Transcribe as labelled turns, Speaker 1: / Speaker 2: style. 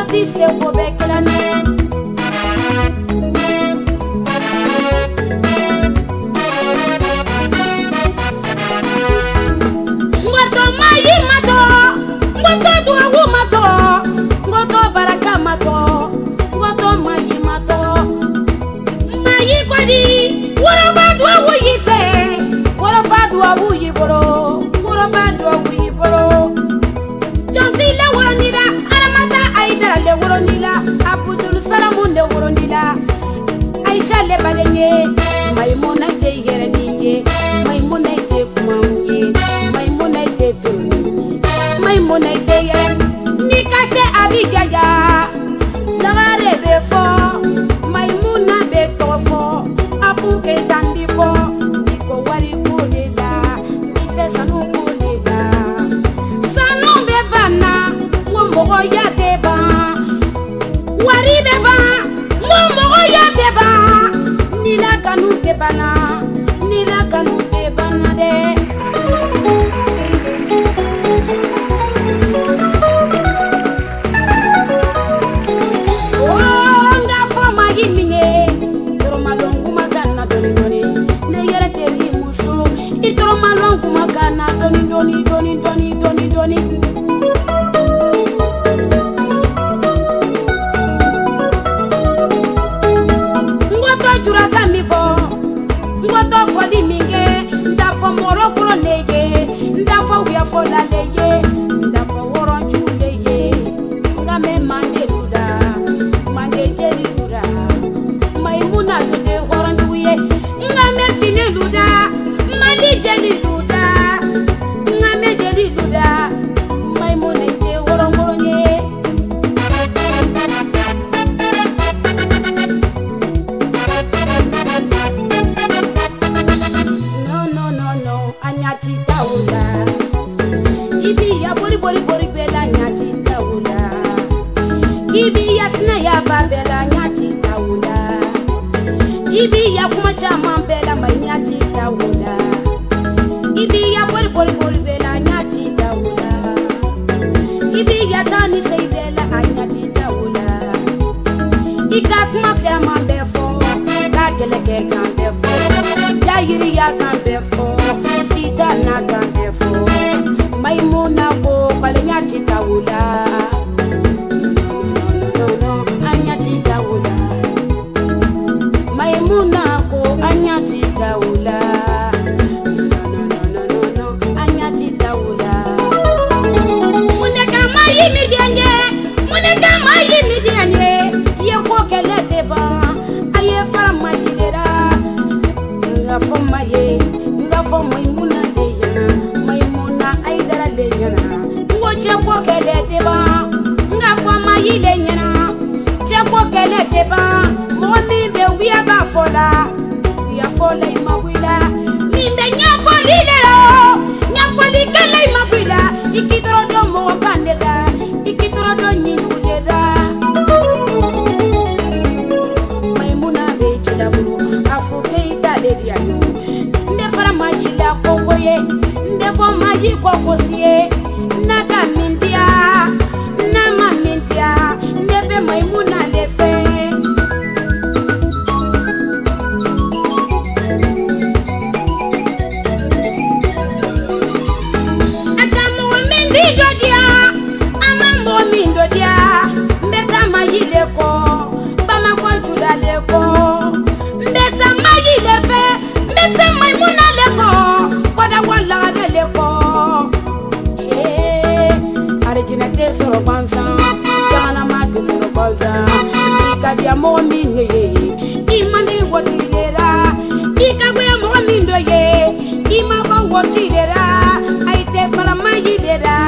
Speaker 1: ti se ko be kelani ngoto mayi mato ngoto duawu mato ngoto baraka mato ngoto mayi mato mayi kwadi woro ba duawu yife woro fa duawu yiboro woro ba duawu yiboro jonti le woro nida aramata aidara le woro nila abudul salamu le woro nila aisha le balenye maimuna te yereniye maimuna te kumaunye maimuna te turmiye maimuna te yere nikase abigaya lagare befo maimuna be tofo abuke tambipo ndiko wari kulela ndife sanu kulela sanu bebana ngombo ya deba wari beba ngombo ya deba nila kanu debana de nga foma yimine toro malongu magana doni doni ne yere teri muso itoro malongu magana doni ngoto jura kamifo ngoto foli minge ndafo moro kuro neye ndafo wiya fola leye ndafo woro chuleye ngame mande luda mande jeli luda maimuna tute woro nduye ngame fine luda mali jeli luda ngame jeli luda maimuna te woro ngoro nye no anyati taula ibi ya bori bela anyati taula ibi ya sina ya babela anyati taula ibi ya kuma chama bela anyati taula ibi ya bori bela anyati taula ibi ya tani sei bela anyati taula ika kuma kema befo ka geleke kan befo jayiri ya kan befo sita na kan befo maimuna ko kwalenyati taula no anyati taula maimuna ko anyati taula no anyati taula muneka mayi midianye ye ko kele deba aye fara majidera nga fo maimuna de yana maimuna aidara de yana ngo cheko kele deba nga fo mayi de yana cheko kele deba mo mi be wiya ba fola imagwila mi be nya fo lilero nya fo likele imagwila ikitoro do mo kandela ikitoro do nyinudeda maimuna be chidabulu afuke itale diano majila kokoye ndebo maji kokosie naga mindia nama mindia ndebe maimuna lefe akamo mindi dodia amambo mindo dia ndeta majile ko bama ko juda leko ndesa majile fe ndesa maimuna koda wala leko arejina te soro banza jana mate soro banza ikadia mo minye imani wotilera ikagwe mo mindo ye imaba wotilera aite fara mayidera